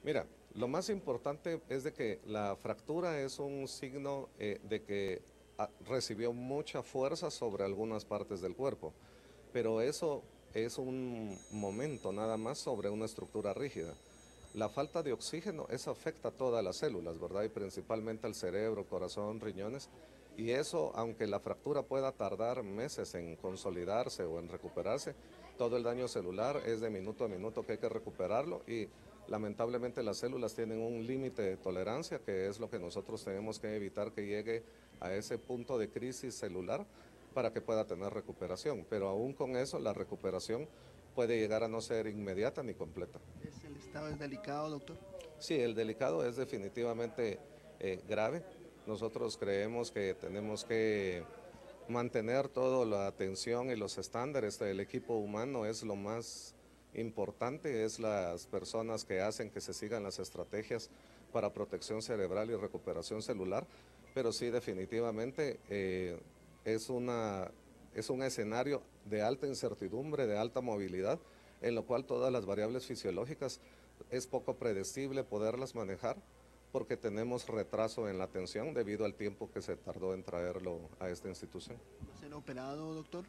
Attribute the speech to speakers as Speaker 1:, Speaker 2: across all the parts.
Speaker 1: Mira, lo más importante es de que la fractura es un signo de que recibió mucha fuerza sobre algunas partes del cuerpo, pero eso es un momento nada más sobre una estructura rígida. La falta de oxígeno, eso afecta a todas las células, ¿verdad? Y principalmente al cerebro, corazón, riñones. Y eso, aunque la fractura pueda tardar meses en consolidarse o en recuperarse, todo el daño celular es de minuto a minuto que hay que recuperarlo y lamentablemente las células tienen un límite de tolerancia, que es lo que nosotros tenemos que evitar que llegue a ese punto de crisis celular para que pueda tener recuperación. Pero aún con eso, la recuperación puede llegar a no ser inmediata ni completa.
Speaker 2: ¿El estado es delicado, doctor?
Speaker 1: Sí, el delicado es definitivamente grave. Nosotros creemos que tenemos que mantener toda la atención y los estándares del equipo humano es lo más importante, es las personas que hacen que se sigan las estrategias para protección cerebral y recuperación celular, pero sí definitivamente es un escenario de alta incertidumbre, de alta movilidad, en lo cual todas las variables fisiológicas es poco predecible poderlas manejar porque tenemos retraso en la atención debido al tiempo que se tardó en traerlo a esta institución.
Speaker 2: ¿Va a ser operado, doctor?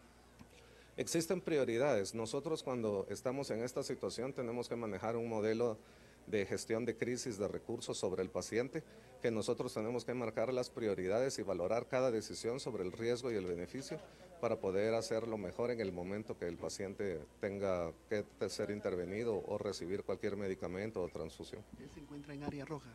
Speaker 1: Existen prioridades. Nosotros cuando estamos en esta situación tenemos que manejar un modelo de gestión de crisis de recursos sobre el paciente, que nosotros tenemos que marcar las prioridades y valorar cada decisión sobre el riesgo y el beneficio para poder hacerlo mejor en el momento que el paciente tenga que ser intervenido o recibir cualquier medicamento o transfusión.
Speaker 2: Él se encuentra en área roja.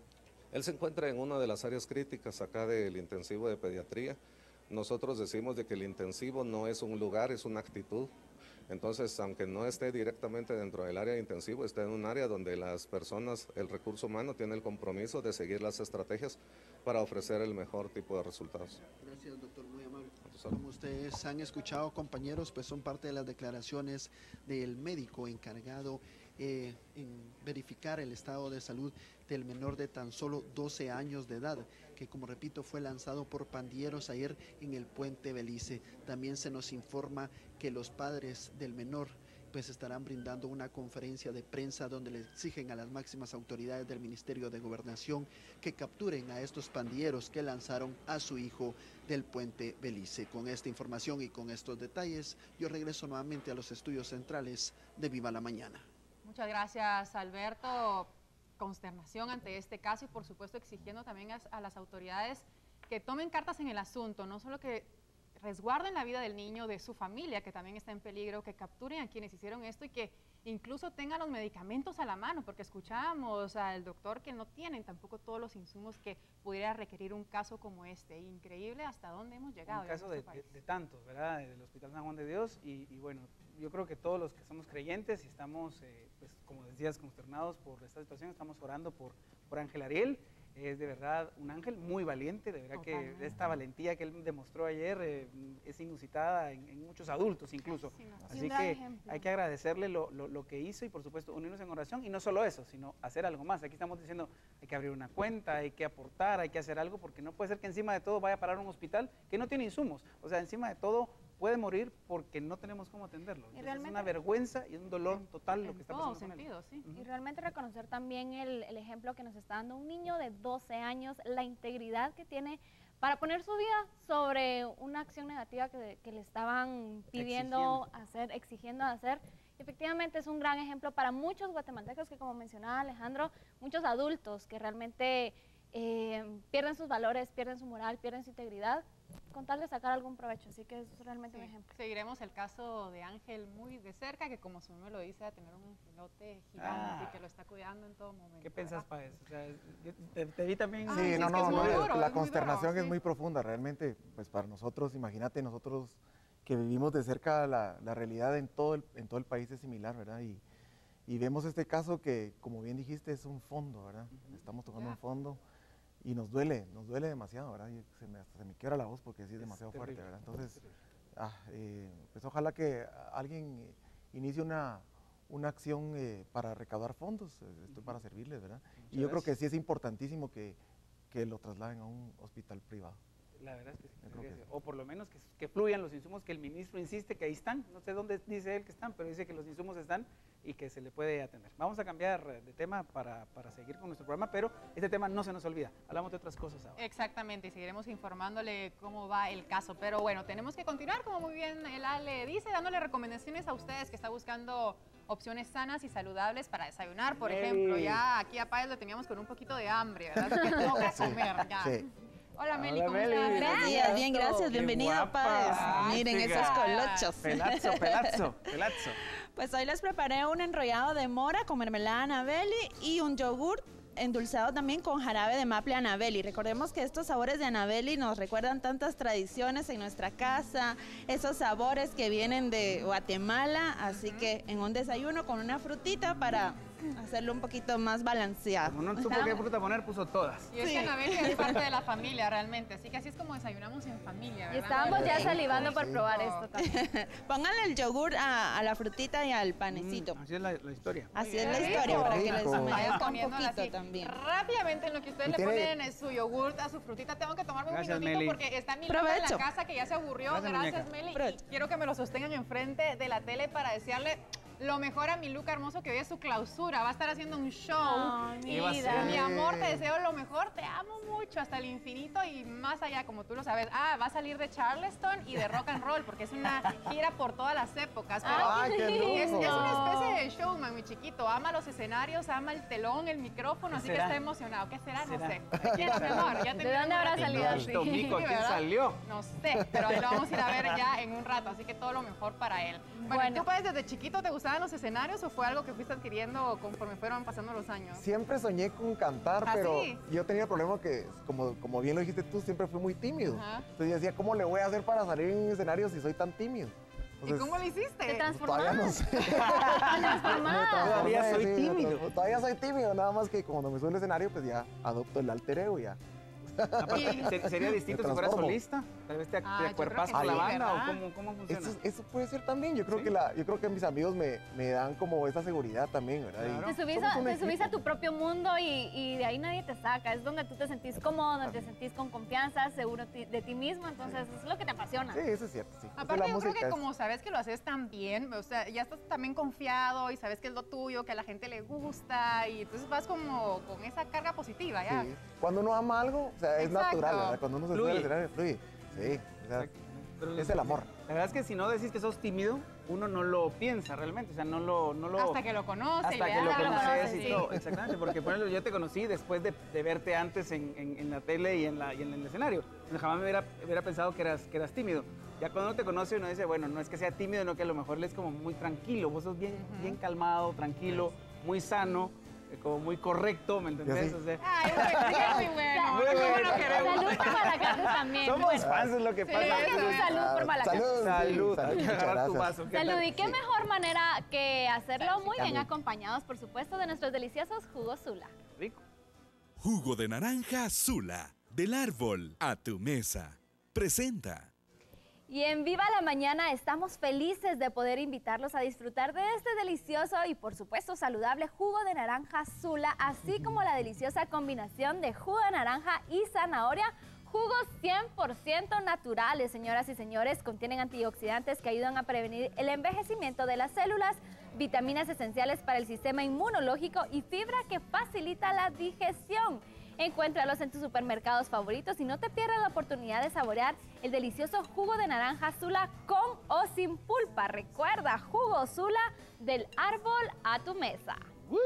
Speaker 1: Él se encuentra en una de las áreas críticas acá del intensivo de pediatría. Nosotros decimos de que el intensivo no es un lugar, es una actitud. Entonces, aunque no esté directamente dentro del área de intensivo, está en un área donde las personas, el recurso humano, tiene el compromiso de seguir las estrategias para ofrecer el mejor tipo de resultados.
Speaker 2: Gracias, doctor, muy amable. Como ustedes han escuchado, compañeros, pues son parte de las declaraciones del médico encargado en verificar el estado de salud del menor de tan solo 12 años de edad, que como repito fue lanzado por pandilleros ayer en el puente Belice. También se nos informa que los padres del menor pues estarán brindando una conferencia de prensa donde le exigen a las máximas autoridades del Ministerio de Gobernación que capturen a estos pandilleros que lanzaron a su hijo del puente Belice. Con esta información y con estos detalles, yo regreso nuevamente a los estudios centrales de Viva la Mañana.
Speaker 3: Muchas gracias, Alberto. Consternación ante este caso y por supuesto exigiendo también a las autoridades que tomen cartas en el asunto, no solo que resguarden la vida del niño, de su familia, que también está en peligro, que capturen a quienes hicieron esto y que incluso tengan los medicamentos a la mano, porque escuchábamos al doctor que no tienen tampoco todos los insumos que pudiera requerir un caso como este. Increíble hasta dónde hemos llegado.
Speaker 4: Un caso de tantos, ¿verdad? Del Hospital San Juan de Dios y bueno, yo creo que todos los que somos creyentes y estamos, pues como decías, consternados por esta situación, estamos orando por Ángel Ariel. Es de verdad un ángel muy valiente, de verdad. Totalmente. Que esta valentía que él demostró ayer es inusitada en muchos adultos incluso. Sí, no, así que ejemplo. Hay que agradecerle lo que hizo y por supuesto unirnos en oración y no solo eso, sino hacer algo más. Aquí estamos diciendo hay que abrir una cuenta, hay que aportar, hay que hacer algo porque no puede ser que encima de todo vaya a parar un hospital que no tiene insumos. O sea, encima de todo puede morir porque no tenemos cómo atenderlo. Es una vergüenza y un dolor total lo que está pasando con él.
Speaker 5: Sí. Y realmente reconocer también el ejemplo que nos está dando un niño de 12 años, la integridad que tiene para poner su vida sobre una acción negativa que le estaban pidiendo hacer, exigiendo hacer. Efectivamente es un gran ejemplo para muchos guatemaltecos que, como mencionaba Alejandro, muchos adultos que realmente pierden sus valores, pierden su moral, pierden su integridad con tal de sacar algún provecho, así que es realmente un ejemplo.
Speaker 3: Seguiremos el caso de Ángel muy de cerca, que como su nombre lo dice, a tener un angelote gigante que lo está cuidando en todo momento.
Speaker 4: ¿Qué pensás, Páez? O sea, te vi también...
Speaker 6: Sí, la consternación es muy profunda, realmente, pues para nosotros, imagínate, nosotros que vivimos de cerca la realidad en todo el país es similar, ¿verdad? Y vemos este caso que, como bien dijiste, es un fondo, ¿verdad? Estamos tocando un fondo. Y nos duele demasiado, ¿verdad? Y hasta se me quiebra la voz porque sí es demasiado fuerte, ¿verdad? Entonces, pues ojalá que alguien inicie una acción para recaudar fondos, estoy para servirles, ¿verdad? Y yo creo que sí es importantísimo que lo trasladen a un hospital privado.
Speaker 4: La verdad es que sí. O por lo menos que fluyan los insumos que el ministro insiste que ahí están. No sé dónde dice él que están, pero dice que los insumos están y que se le puede atender. Vamos a cambiar de tema para seguir con nuestro programa, pero este tema no se nos olvida. Hablamos de otras cosas ahora.
Speaker 3: Exactamente, y seguiremos informándole cómo va el caso. Pero bueno, tenemos que continuar, como muy bien el Ale dice, dándole recomendaciones a ustedes que están buscando opciones sanas y saludables para desayunar. Por ejemplo, ya aquí a Páez lo teníamos con un poquito de hambre, ¿verdad? Así que toca comer ya.
Speaker 6: Sí.
Speaker 3: Hola Meli,
Speaker 4: Hola,
Speaker 3: ¿cómo
Speaker 4: Meli.
Speaker 3: estás?
Speaker 7: Gracias, bien, gracias.
Speaker 4: Qué
Speaker 7: Bienvenida,
Speaker 4: guapa.
Speaker 7: Páez.
Speaker 4: Ay,
Speaker 7: Miren
Speaker 4: chica.
Speaker 7: esos colochos.
Speaker 4: Pelazo.
Speaker 7: Pues hoy les preparé un enrollado de mora con mermelada Anabeli y un yogur endulzado también con jarabe de maple Anabeli. Recordemos que estos sabores de Anabeli nos recuerdan tantas tradiciones en nuestra casa, esos sabores que vienen de Guatemala, así que en un desayuno con una frutita para hacerlo un poquito más balanceado.
Speaker 4: Como no supo qué fruta poner, puso todas.
Speaker 3: Y es
Speaker 7: Sí.
Speaker 3: que Anabel es parte de la familia realmente, así que así es como desayunamos en familia,
Speaker 5: Y
Speaker 3: ¿verdad?
Speaker 5: estábamos ya
Speaker 3: Sí.
Speaker 5: salivando por
Speaker 6: Sí.
Speaker 5: probar esto también.
Speaker 7: Pónganle el yogur a la frutita y al panecito.
Speaker 4: Así es la historia.
Speaker 7: Así es la
Speaker 3: Rico.
Speaker 7: historia, para que les
Speaker 6: Rico.
Speaker 3: Vayan
Speaker 7: humedezca un
Speaker 3: poniéndola
Speaker 7: poquito
Speaker 3: así.
Speaker 7: también.
Speaker 3: Rápidamente, en lo que ustedes
Speaker 6: Y
Speaker 3: le
Speaker 6: tiene-
Speaker 3: ponen su yogurt a su frutita, tengo que tomarme
Speaker 4: Gracias,
Speaker 3: un minutito
Speaker 4: Meli.
Speaker 3: porque está mi Luca en
Speaker 7: Provecho.
Speaker 3: la casa que ya se aburrió.
Speaker 4: Gracias,
Speaker 3: Gracias,
Speaker 4: muñeca.
Speaker 3: Meli. Y
Speaker 7: Provecho.
Speaker 3: quiero que me lo sostengan enfrente de la tele para desearle lo mejor a mi Luca hermoso, que hoy es su clausura. Va a estar haciendo un show.
Speaker 5: Ay,
Speaker 4: ¿Qué va a
Speaker 3: Y
Speaker 4: hacer?
Speaker 3: mi amor, te deseo lo mejor. Te amo mucho hasta el infinito y más allá, como tú lo sabes. Ah, va a salir de Charleston y de rock and roll porque es una gira por todas las épocas. Pero
Speaker 6: ¡Ay, qué
Speaker 3: es
Speaker 6: loco!
Speaker 3: una especie de showman, mi chiquito. Ama los escenarios, ama el telón, el micrófono, así que
Speaker 4: será?
Speaker 3: está emocionado. ¿Qué será? No
Speaker 4: será?
Speaker 3: sé. ¿Quién es mejor? Ya
Speaker 5: ¿De
Speaker 3: tenemos
Speaker 5: dónde habrá
Speaker 3: un ratito.
Speaker 5: salido así?
Speaker 4: Tomico, ¿quién
Speaker 3: ¿verdad?
Speaker 4: salió?
Speaker 3: No sé, pero ahí lo vamos a ir a ver ya en un rato, así que todo lo mejor para él. Bueno, ¿tú pues desde chiquito te gustaban los escenarios o fue algo que fuiste adquiriendo conforme fueron pasando los años?
Speaker 6: Siempre soñé con cantar,
Speaker 3: ¿Ah,
Speaker 6: pero
Speaker 3: sí?
Speaker 6: yo tenía el problema que, como bien lo dijiste tú, siempre fui muy tímido.
Speaker 3: Ajá.
Speaker 6: Entonces yo decía, ¿cómo le voy a hacer para salir en escenario si soy tan tímido?
Speaker 3: ¿Y cómo lo hiciste?
Speaker 5: Te
Speaker 6: Todavía no sé.
Speaker 5: transformás.
Speaker 4: Todavía soy
Speaker 6: Sí,
Speaker 4: tímido.
Speaker 6: Todavía soy tímido, nada más que cuando me subo al escenario, pues ya adopto el alter ego ya.
Speaker 4: Aparte, ¿sería distinto si fueras
Speaker 6: transformo.
Speaker 4: solista? Tal vez te
Speaker 3: Ah, yo creo
Speaker 4: acuerpas
Speaker 3: que
Speaker 4: con la
Speaker 3: sí,
Speaker 4: banda
Speaker 3: ¿verdad?
Speaker 4: o cómo funciona.
Speaker 6: Eso puede ser también. Yo creo
Speaker 4: ¿Sí?
Speaker 6: yo creo que mis amigos me dan como esa seguridad también, ¿verdad? Y
Speaker 4: Claro.
Speaker 5: Te subís,
Speaker 6: somos un
Speaker 5: te subís a
Speaker 6: equipo.
Speaker 5: tu propio mundo y de ahí nadie te saca. Es donde tú te sentís cómodo, donde te sentís con confianza, seguro de ti mismo. Entonces, es lo que te apasiona.
Speaker 6: Sí, eso es cierto, sí. Entonces,
Speaker 3: Aparte,
Speaker 6: la
Speaker 3: yo creo que
Speaker 6: música es-
Speaker 3: como sabes que lo haces tan bien, o sea, ya estás también confiado y sabes que es lo tuyo, que a la gente le gusta y entonces vas como con esa carga positiva, ¿ya?
Speaker 6: Sí. Cuando uno ama algo, o sea, es
Speaker 3: Exacto.
Speaker 6: natural, ¿verdad? Cuando uno se sube
Speaker 4: Fluye.
Speaker 6: al escenario, fluye. Sí, o sea,
Speaker 4: Pero
Speaker 6: es el amor.
Speaker 4: La verdad es que si no decís que sos tímido, uno no lo piensa realmente, o sea, no lo
Speaker 3: Hasta que lo conoce y
Speaker 4: hasta
Speaker 3: le
Speaker 4: que
Speaker 3: da
Speaker 4: lo
Speaker 3: la
Speaker 4: conoces
Speaker 3: conoces,
Speaker 4: y
Speaker 3: sí.
Speaker 4: todo. Exactamente, porque por ejemplo yo te conocí después de verte antes en la tele y en el escenario. Entonces, jamás me hubiera pensado que eras tímido. Ya cuando uno te conoce uno dice, bueno, no es que sea tímido, no que a lo mejor él es como muy tranquilo. Vos sos bien calmado, tranquilo, muy sano, como muy correcto, ¿me entendés?
Speaker 6: sí.
Speaker 4: O sea,
Speaker 3: Ay, muy bueno.
Speaker 4: Muy
Speaker 3: ¿Cómo
Speaker 4: bueno.
Speaker 3: lo queremos?
Speaker 5: Salud por Malacate también.
Speaker 4: somos
Speaker 5: Bueno,
Speaker 4: fans, es lo que
Speaker 3: Sí,
Speaker 4: pasa.
Speaker 5: creo que es un salud por Malacate.
Speaker 6: Salud.
Speaker 4: Salud,
Speaker 6: Salud,
Speaker 4: hay que
Speaker 6: muchas
Speaker 4: agarrar tu
Speaker 6: gracias.
Speaker 4: vaso. ¿qué
Speaker 5: Salud,
Speaker 4: tal?
Speaker 5: y qué
Speaker 6: Sí.
Speaker 5: mejor manera que hacerlo muy bien
Speaker 6: Salud.
Speaker 5: acompañados, por supuesto, de nuestros deliciosos jugos Zula.
Speaker 4: Rico.
Speaker 8: Jugo de naranja Zula, del árbol a tu mesa. Presenta.
Speaker 5: Y en Viva la Mañana estamos felices de poder invitarlos a disfrutar de este delicioso y por supuesto saludable jugo de naranja Zula, así como la deliciosa combinación de jugo de naranja y zanahoria. Jugos 100% naturales, señoras y señores, contienen antioxidantes que ayudan a prevenir el envejecimiento de las células, vitaminas esenciales para el sistema inmunológico y fibra que facilita la digestión. Encuéntralos en tus supermercados favoritos y no te pierdas la oportunidad de saborear el delicioso jugo de naranja Zula con o sin pulpa. Recuerda, jugo Zula del árbol a tu mesa.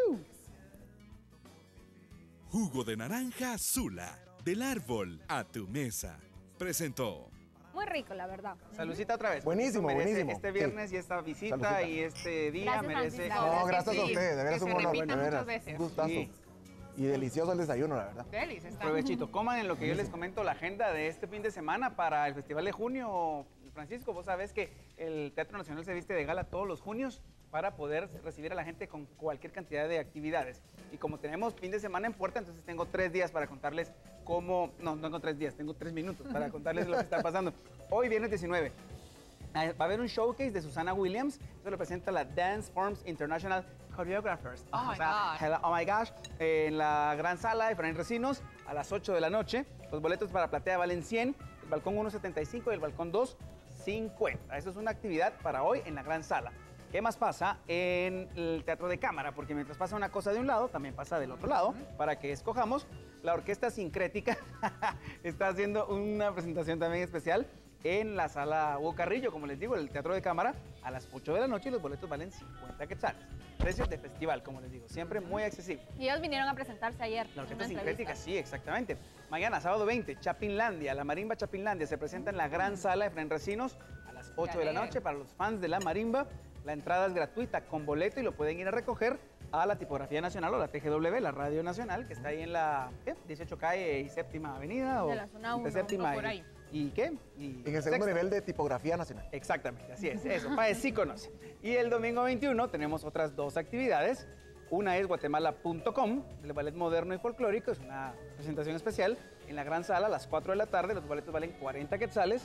Speaker 8: Jugo de naranja Zula, del árbol a tu mesa. Presentó.
Speaker 5: Muy rico, la verdad.
Speaker 4: Saludcita otra vez.
Speaker 6: Buenísimo,
Speaker 4: Merece
Speaker 6: buenísimo.
Speaker 4: Este viernes y esta visita
Speaker 6: Saludcita.
Speaker 4: y este día
Speaker 5: Gracias,
Speaker 4: merece...
Speaker 5: Francisco.
Speaker 6: No,
Speaker 3: verdad que
Speaker 6: gracias
Speaker 3: sí,
Speaker 6: a ustedes, de veras
Speaker 3: que
Speaker 6: es un
Speaker 3: se
Speaker 6: honor,
Speaker 3: repita
Speaker 6: de
Speaker 3: muchas
Speaker 6: veras.
Speaker 3: veces.
Speaker 6: Un gustazo.
Speaker 4: Sí.
Speaker 6: Y delicioso el desayuno, la verdad.
Speaker 3: Delis, está.
Speaker 4: Provechito, coman en lo que yo les comento la agenda de este fin de semana para el Festival de Junio. Francisco, vos sabés que el Teatro Nacional se viste de gala todos los junios para poder recibir a la gente con cualquier cantidad de actividades. Y como tenemos fin de semana en puerta, entonces tengo 3 días para contarles cómo... No tengo 3 días, tengo 3 minutos para contarles lo que está pasando. Hoy, viernes 19, va a haber un showcase de Susana Williams. Eso lo presenta la Dance Forms International Choreographers.
Speaker 3: Oh my gosh.
Speaker 4: Oh my gosh. En la gran sala de Efraín Recinos a las 8 de la noche. Los boletos para platea valen 100, el balcón 1.75 y el balcón 2, 50. Eso es una actividad para hoy en la gran sala. ¿Qué más pasa en el teatro de cámara? Porque mientras pasa una cosa de un lado, también pasa del otro lado, para que escojamos. La Orquesta Sincrética está haciendo una presentación también especial en la sala Hugo Carrillo, como les digo, el teatro de cámara, a las 8 de la noche, y los boletos valen 50 quetzales. Precios de festival, como les digo, siempre muy accesible.
Speaker 5: Y ellos vinieron a presentarse ayer.
Speaker 4: La Orquesta
Speaker 5: en una
Speaker 4: Sincrética,
Speaker 5: entrevista.
Speaker 4: sí, exactamente. Mañana, sábado 20, Chapinlandia, la marimba Chapinlandia se presenta en la gran sala Efraín Recinos a las 8 de la noche para los fans de la marimba. La entrada es gratuita con boleto y lo pueden ir a recoger a la Tipografía Nacional o la TGW, la Radio Nacional, que está ahí en la 18 calle y séptima avenida.
Speaker 5: De la zona 1,
Speaker 4: séptima
Speaker 5: por ahí.
Speaker 4: ¿Y qué?
Speaker 6: En el segundo nivel de Tipografía Nacional.
Speaker 4: Exactamente, así es, eso, Paez sí conoce. Y el domingo 21 tenemos otras dos actividades. Una es guatemala.com, el ballet moderno y folclórico, es una presentación especial en la gran sala a las 4 de la tarde, los boletos valen 40 quetzales.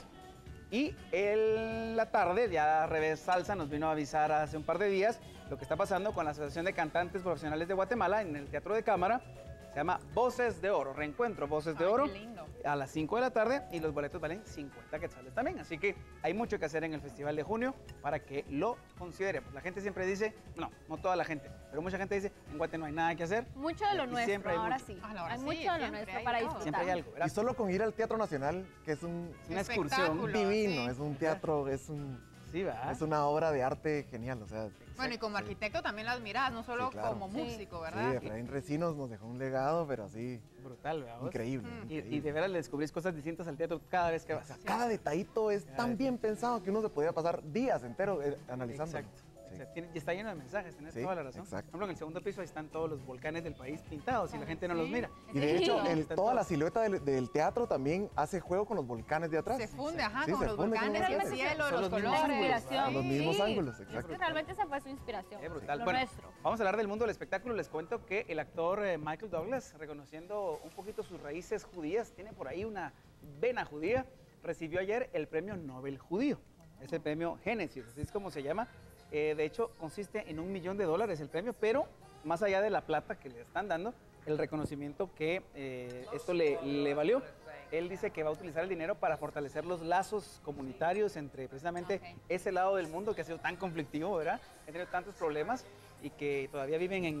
Speaker 4: Y en la tarde, ya Revés Salsa nos vino a avisar hace un par de días lo que está pasando con la Asociación de Cantantes Profesionales de Guatemala en el Teatro de Cámara. Se llama Voces de Oro, reencuentro Voces de Oro,
Speaker 3: qué lindo.
Speaker 4: a las 5 de la tarde, y los boletos valen 50 quetzales también. Así que hay mucho que hacer en el Festival de Junio para que lo consideremos. La gente siempre dice, no toda la gente, pero mucha gente dice, en Guate no hay nada que hacer.
Speaker 5: Mucho de lo
Speaker 4: Y
Speaker 5: nuestro,
Speaker 4: siempre hay
Speaker 5: ahora
Speaker 4: mucho.
Speaker 5: sí.
Speaker 3: Ahora
Speaker 5: Hay
Speaker 3: sí,
Speaker 5: mucho de lo
Speaker 3: siempre
Speaker 5: nuestro
Speaker 3: hay
Speaker 5: para
Speaker 3: todo.
Speaker 5: disfrutar.
Speaker 4: Siempre hay algo,
Speaker 6: Y
Speaker 4: ¿verdad?
Speaker 6: solo con ir al Teatro Nacional, que es un
Speaker 3: Espectáculo,
Speaker 6: divino,
Speaker 3: sí.
Speaker 6: es un teatro,
Speaker 4: Sí, ¿verdad?
Speaker 6: es una obra de arte genial, o sea,
Speaker 3: Bueno, y como arquitecto también la admiras, no solo
Speaker 6: Sí, claro.
Speaker 3: como
Speaker 5: Sí.
Speaker 3: músico,
Speaker 6: sí,
Speaker 3: ¿verdad?
Speaker 6: Efraín Recinos nos dejó un legado, pero así,
Speaker 4: Brutal, ¿verdad? vos?
Speaker 6: increíble.
Speaker 4: Y
Speaker 6: increíble.
Speaker 4: de veras le descubrís cosas distintas al teatro cada vez que
Speaker 6: O
Speaker 4: vas.
Speaker 6: sea, cada detallito es tan bien pensado que uno se podía pasar días enteros analizando.
Speaker 4: Exacto. O sea, y está lleno de mensajes, tenés
Speaker 6: Sí,
Speaker 4: toda la razón.
Speaker 6: exacto.
Speaker 4: Por ejemplo, en el segundo piso ahí están todos los volcanes del país pintados y la gente no los
Speaker 3: Sí.
Speaker 4: mira.
Speaker 6: Y de hecho,
Speaker 5: Sí.
Speaker 4: Están
Speaker 6: toda la
Speaker 4: todos.
Speaker 6: silueta del teatro también hace juego con los volcanes de atrás.
Speaker 3: Se funde, ajá,
Speaker 6: Sí,
Speaker 3: con
Speaker 6: se
Speaker 3: los
Speaker 6: funde con los
Speaker 3: volcanes y el
Speaker 6: volcanes.
Speaker 3: cielo,
Speaker 4: Son
Speaker 3: los
Speaker 4: los mismos
Speaker 3: colores.
Speaker 4: ángulos,
Speaker 5: Inspiración.
Speaker 6: Los mismos
Speaker 5: Sí.
Speaker 6: ángulos,
Speaker 5: Es
Speaker 6: exacto.
Speaker 5: que realmente esa fue su inspiración.
Speaker 4: Qué brutal.
Speaker 5: Lo
Speaker 4: Bueno,
Speaker 5: nuestro.
Speaker 4: vamos a hablar del mundo del espectáculo. Les cuento que el actor Michael Douglas, reconociendo un poquito sus raíces judías, tiene por ahí una vena judía, recibió ayer el premio Nobel judío. Es el premio Génesis, así es como se llama. De hecho, consiste en $1 millón el premio, pero más allá de la plata que le están dando, el reconocimiento que esto le valió. Él dice que va a utilizar el dinero para fortalecer los lazos comunitarios entre precisamente ese lado del mundo que ha sido tan conflictivo, ¿verdad? Ha tenido tantos problemas y que todavía viven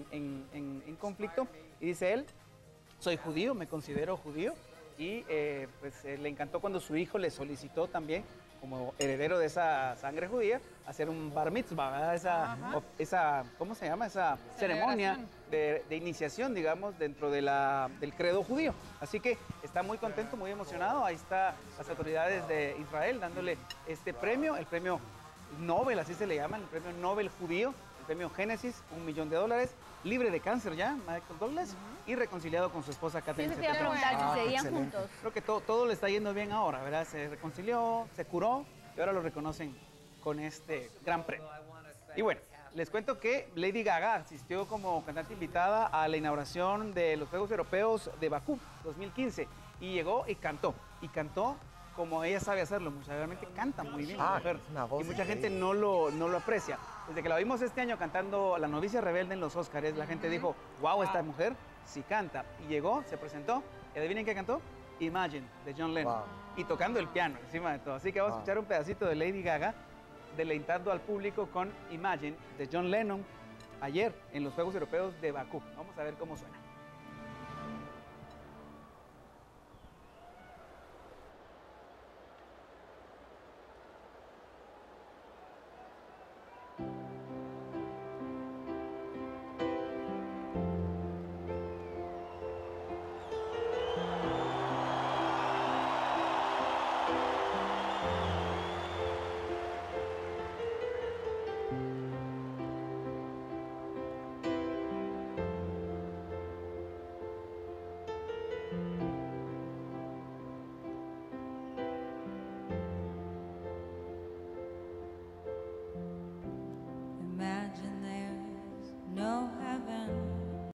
Speaker 4: en conflicto. Y dice él, soy judío, me considero judío, y le encantó cuando su hijo le solicitó también, como heredero de esa sangre judía, hacer un bar mitzvah, ¿verdad? Esa ¿cómo se llama? Esa ceremonia de iniciación, digamos, dentro de del credo judío. Así que está muy contento, muy emocionado. Ahí está las autoridades de Israel dándole este premio, el premio Nobel, así se le llama, el premio Nobel judío, el premio Génesis, $1 millón, libre de cáncer ya, Michael Douglas, y reconciliado con su esposa
Speaker 5: Sí,
Speaker 4: Catherine
Speaker 5: se te iba a
Speaker 4: Zeta-Jones.
Speaker 5: preguntar si seguían
Speaker 6: excelente.
Speaker 5: juntos.
Speaker 4: Creo que todo le está yendo bien ahora, ¿verdad? Se reconcilió, se curó y ahora lo reconocen con este gran premio. Y bueno, les cuento que Lady Gaga asistió como cantante invitada a la inauguración de los Juegos Europeos de Bakú 2015 y llegó y cantó como ella sabe hacerlo, realmente canta muy bien la mujer,
Speaker 6: es una voz
Speaker 4: y mucha gente
Speaker 6: increíble.
Speaker 4: no lo aprecia. Desde que la vimos este año cantando La novicia rebelde en los Óscares, la gente dijo, wow, esta mujer sí canta. Y llegó, se presentó, y adivinen qué cantó, Imagine, de John Lennon,
Speaker 6: Wow.
Speaker 4: y tocando el piano encima de todo. Así que vamos a escuchar un pedacito de Lady Gaga, deleitando al público con Imagine, de John Lennon, ayer en los Juegos Europeos de Bakú. Vamos a ver cómo suena.